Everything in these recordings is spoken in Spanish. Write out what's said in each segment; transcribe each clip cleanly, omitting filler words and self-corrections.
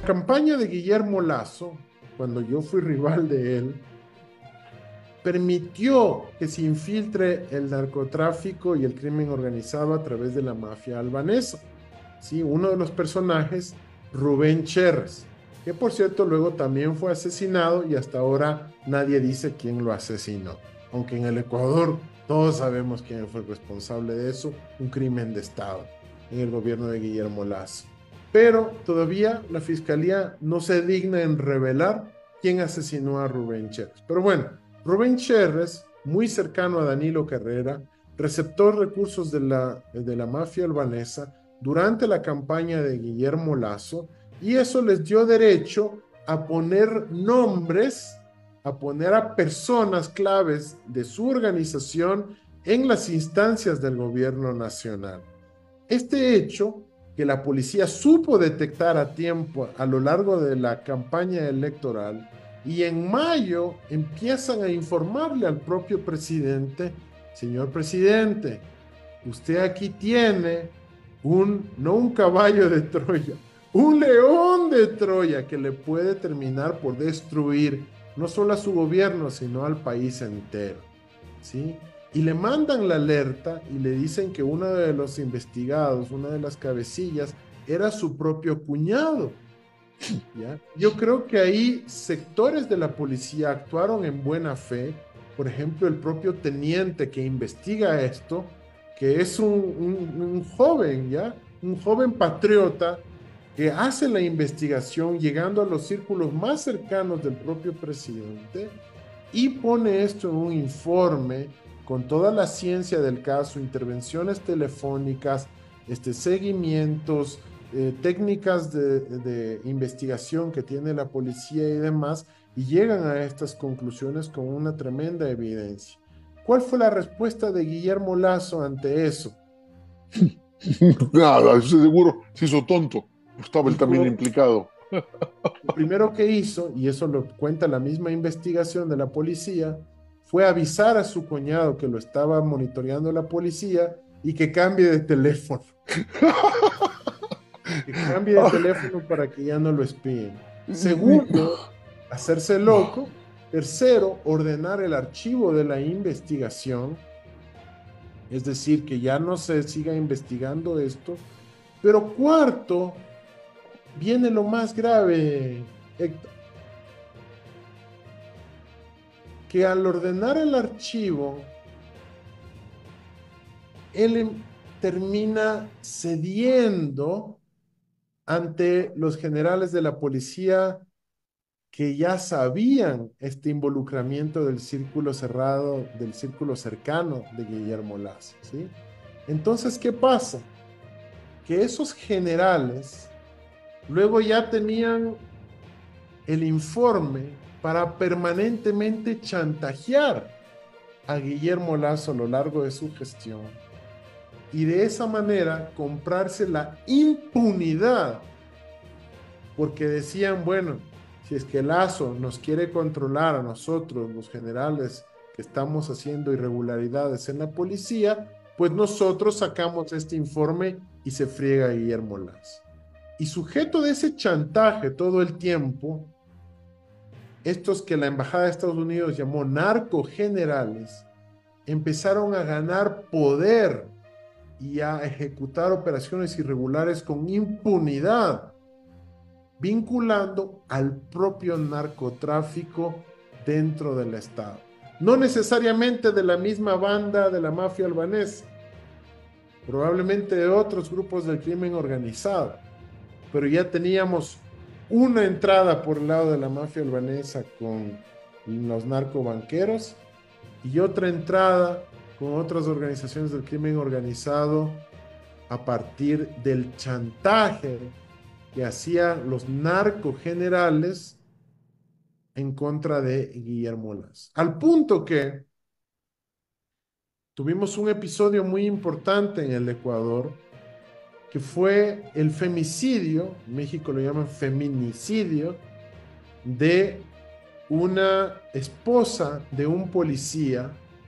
campaña de Guillermo Lasso, cuando yo fui rival de él, permitió que se infiltre el narcotráfico y el crimen organizado a través de la mafia albanesa. ¿Sí? Uno de los personajes, Rubén Cherres, que por cierto luego también fue asesinado y hasta ahora nadie dice quién lo asesinó. Aunque en el Ecuador todos sabemos quién fue el responsable de eso, un crimen de Estado en el gobierno de Guillermo Lasso. Pero todavía la fiscalía no se digna en revelar quién asesinó a Rubén Cherres. Pero bueno, Rubén Cherres, muy cercano a Danilo Carrera, receptó recursos de la mafia albanesa durante la campaña de Guillermo Lasso, y eso les dio derecho a poner nombres, a poner a personas claves de su organización en las instancias del gobierno nacional. Este hecho, que la policía supo detectar a tiempo a lo largo de la campaña electoral, y en mayo empiezan a informarle al propio presidente: señor presidente, usted aquí tiene no un caballo de Troya, un león de Troya que le puede terminar por destruir no solo a su gobierno, sino al país entero, ¿sí? Y le mandan la alerta y le dicen que uno de los investigados, una de las cabecillas, era su propio cuñado, ¿ya? Yo creo que ahí sectores de la policía actuaron en buena fe. Por ejemplo, el propio teniente que investiga esto, que es un joven, ¿ya? Un joven patriota que hace la investigación llegando a los círculos más cercanos del propio presidente y pone esto en un informe con toda la ciencia del caso, intervenciones telefónicas, seguimientos, técnicas de investigación que tiene la policía y demás, y llegan a estas conclusiones con una tremenda evidencia. ¿Cuál fue la respuesta de Guillermo Lasso ante eso? Nada, eso seguro se hizo tonto. Estaba él también Dijo, implicado. lo primero que hizo, y eso lo cuenta la misma investigación de la policía, fue avisar a su cuñado que lo estaba monitoreando la policía y que cambie de teléfono, que cambie de teléfono para que ya no lo espíen. Segundo, hacerse loco. Tercero, ordenar el archivo de la investigación, es decir, que ya no se siga investigando esto. Pero cuarto, viene lo más grave, Héctor, que al ordenar el archivo, él termina cediendo ante los generales de la policía que ya sabían este involucramiento del círculo cerrado, del círculo cercano de Guillermo Lasso, ¿sí? Entonces, ¿qué pasa? Que esos generales luego ya tenían el informe para permanentemente chantajear a Guillermo Lasso a lo largo de su gestión, y de esa manera comprarse la impunidad, porque decían, bueno, si es que Lasso nos quiere controlar a nosotros, los generales que estamos haciendo irregularidades en la policía, pues nosotros sacamos este informe y se friega Guillermo Lasso. Y sujeto de ese chantaje todo el tiempo, estos que la Embajada de Estados Unidos llamó narcogenerales, empezaron a ganar poder y a ejecutar operaciones irregulares con impunidad, vinculando al propio narcotráfico dentro del Estado. No necesariamente de la misma banda de la mafia albanesa, probablemente de otros grupos del crimen organizado, pero ya teníamos una entrada por el lado de la mafia albanesa con los narcobanqueros y otra entrada con otras organizaciones del crimen organizado a partir del chantaje que hacían los narcogenerales en contra de Guillermo Lasso. Al punto que tuvimos un episodio muy importante en el Ecuador, que fue el femicidio, en México lo llaman feminicidio, de una esposa de un policía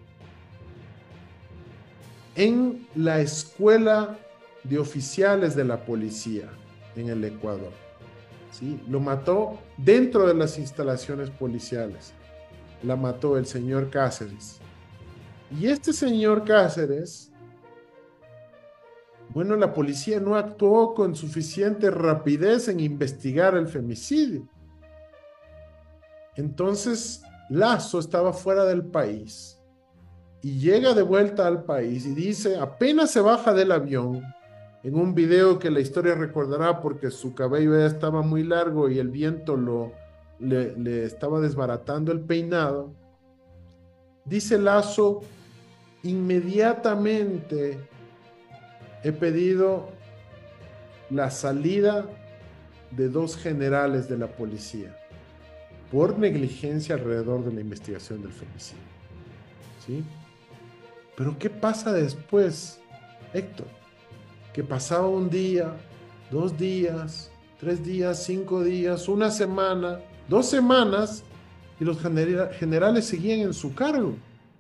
en la escuela de oficiales de la policía en el Ecuador. ¿sí? Lo mató dentro de las instalaciones policiales. La mató el señor Cáceres. Y este señor Cáceres, bueno, la policía no actuó con suficiente rapidez en investigar el femicidio. Entonces, Lazo estaba fuera del país y llega de vuelta al país y dice, apenas se baja del avión, en un video que la historia recordará porque su cabello ya estaba muy largo y el viento le estaba desbaratando el peinado, dice Lazo, inmediatamente he pedido la salida de 2 generales de la policía por negligencia alrededor de la investigación del femicidio. ¿Sí? Pero ¿qué pasa después, Héctor? Que pasaba un día, 2 días, 3 días, 5 días, una semana, 2 semanas, y los generales seguían en su cargo.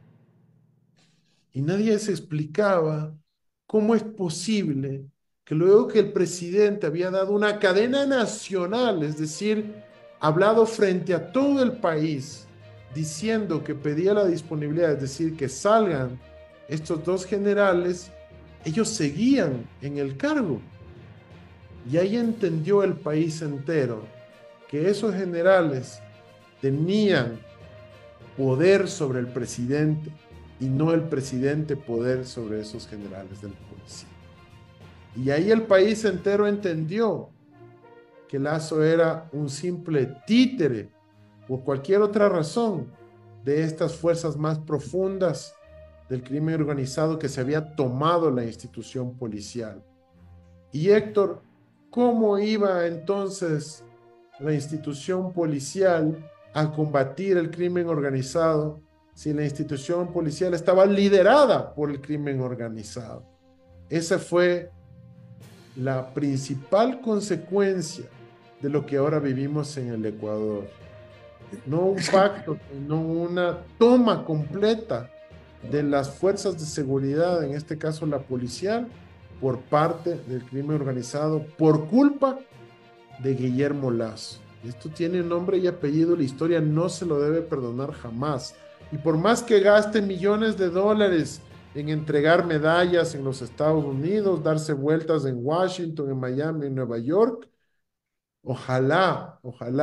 Y nadie se explicaba cómo es posible que luego que el presidente había dado una cadena nacional, es decir, hablado frente a todo el país, diciendo que pedía la disponibilidad, es decir, que salgan estos 2 generales, ellos seguían en el cargo. Y ahí entendió el país entero que esos generales tenían poder sobre el presidente y no el presidente poder sobre esos generales de la policía. Y ahí el país entero entendió que Lazo era un simple títere por cualquier otra razón de estas fuerzas más profundas del crimen organizado que se había tomado la institución policial. Y Héctor, ¿cómo iba entonces la institución policial a combatir el crimen organizado si la institución policial estaba liderada por el crimen organizado? Esa fue la principal consecuencia de lo que ahora vivimos en el Ecuador. No un pacto, sino una toma completa de las fuerzas de seguridad, en este caso la policial, por parte del crimen organizado, por culpa de Guillermo Lazo. Esto tiene nombre y apellido, la historia no se lo debe perdonar jamás. Y por más que gaste millones de dólares en entregar medallas en los Estados Unidos, darse vueltas en Washington, en Miami, en Nueva York, ojalá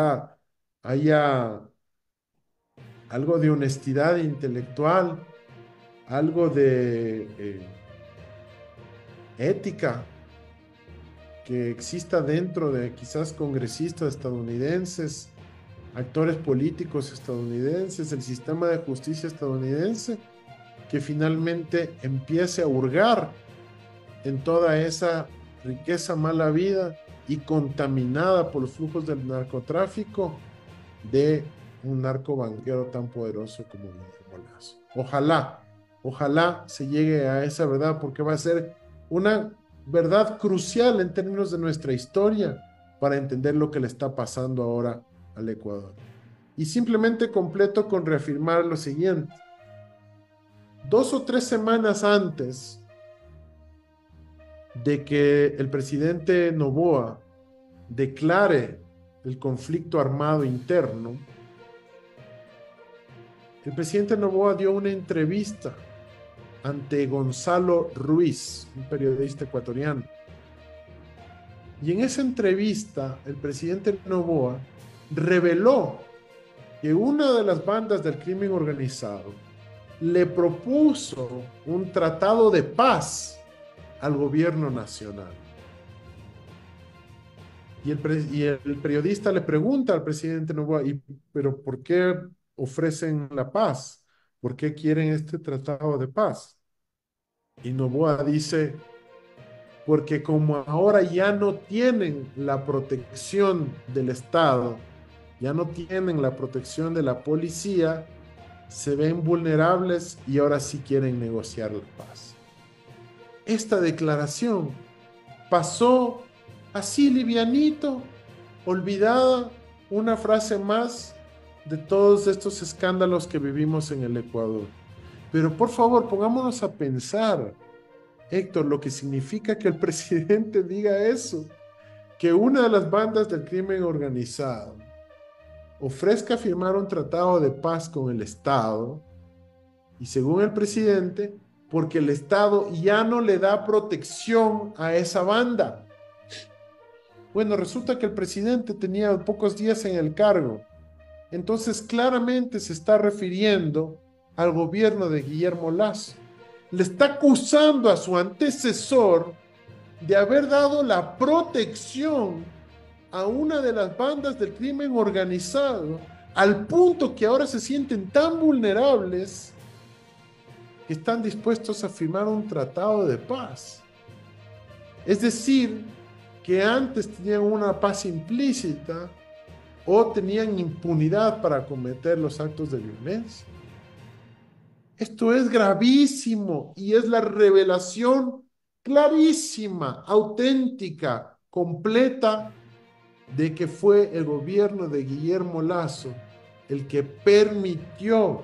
haya algo de honestidad intelectual, algo de ética que exista dentro de quizás congresistas estadounidenses, actores políticos estadounidenses, el sistema de justicia estadounidense, que finalmente empiece a hurgar en toda esa riqueza mala vida y contaminada por los flujos del narcotráfico de un narcobanquero tan poderoso como Guillermo Lazo. Ojalá se llegue a esa verdad, porque va a ser una verdad crucial en términos de nuestra historia para entender lo que le está pasando ahora al Ecuador. Y simplemente completo con reafirmar lo siguiente. 2 o 3 semanas antes de que el presidente Noboa declare el conflicto armado interno, el presidente Noboa dio una entrevista ante Gonzalo Ruiz, un periodista ecuatoriano. Y en esa entrevista, el presidente Noboa reveló que una de las bandas del crimen organizado le propuso un tratado de paz al gobierno nacional. Y el periodista le pregunta al presidente Noboa, ¿pero por qué ofrecen la paz? ¿Por qué quieren este tratado de paz? Y Noboa dice, porque como ahora ya no tienen la protección del Estado, ya no tienen la protección de la policía, se ven vulnerables y ahora sí quieren negociar la paz. Esta declaración pasó así livianito, olvidada, una frase más de todos estos escándalos que vivimos en el Ecuador. Pero por favor, pongámonos a pensar, Héctor, lo que significa que el presidente diga eso. que una de las bandas del crimen organizado ofrezca firmar un tratado de paz con el Estado, y según el presidente, porque el Estado ya no le da protección a esa banda. Bueno, resulta que el presidente tenía pocos días en el cargo, entonces claramente se está refiriendo al gobierno de Guillermo Lasso. Le está acusando a su antecesor de haber dado la protección a una de las bandas del crimen organizado, al punto que ahora se sienten tan vulnerables que están dispuestos a firmar un tratado de paz. Es decir, que antes tenían una paz implícita o tenían impunidad para cometer los actos de violencia. Esto es gravísimo y es la revelación clarísima, auténtica, completa de que fue el gobierno de Guillermo Lasso el que permitió,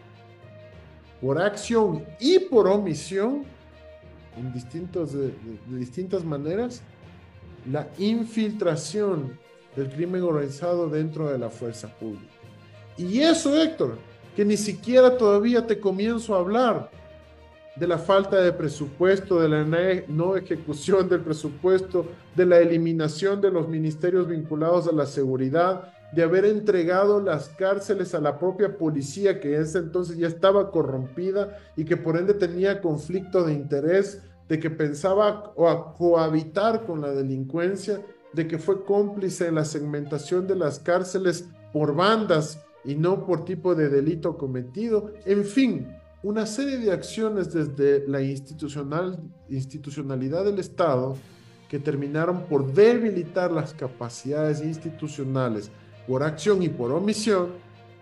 por acción y por omisión, en de distintas maneras, la infiltración del crimen organizado dentro de la fuerza pública. Y eso, Héctor, que ni siquiera todavía te comienzo a hablar de la falta de presupuesto, de la no ejecución del presupuesto, de la eliminación de los ministerios vinculados a la seguridad, de haber entregado las cárceles a la propia policía, que en ese entonces ya estaba corrompida y que por ende tenía conflicto de interés, de que pensaba cohabitar con la delincuencia, de que fue cómplice en la segmentación de las cárceles por bandas y no por tipo de delito cometido. En fin, una serie de acciones desde la institucionalidad del Estado que terminaron por debilitar las capacidades institucionales por acción y por omisión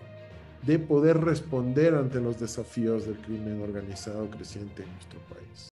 de poder responder ante los desafíos del crimen organizado creciente en nuestro país.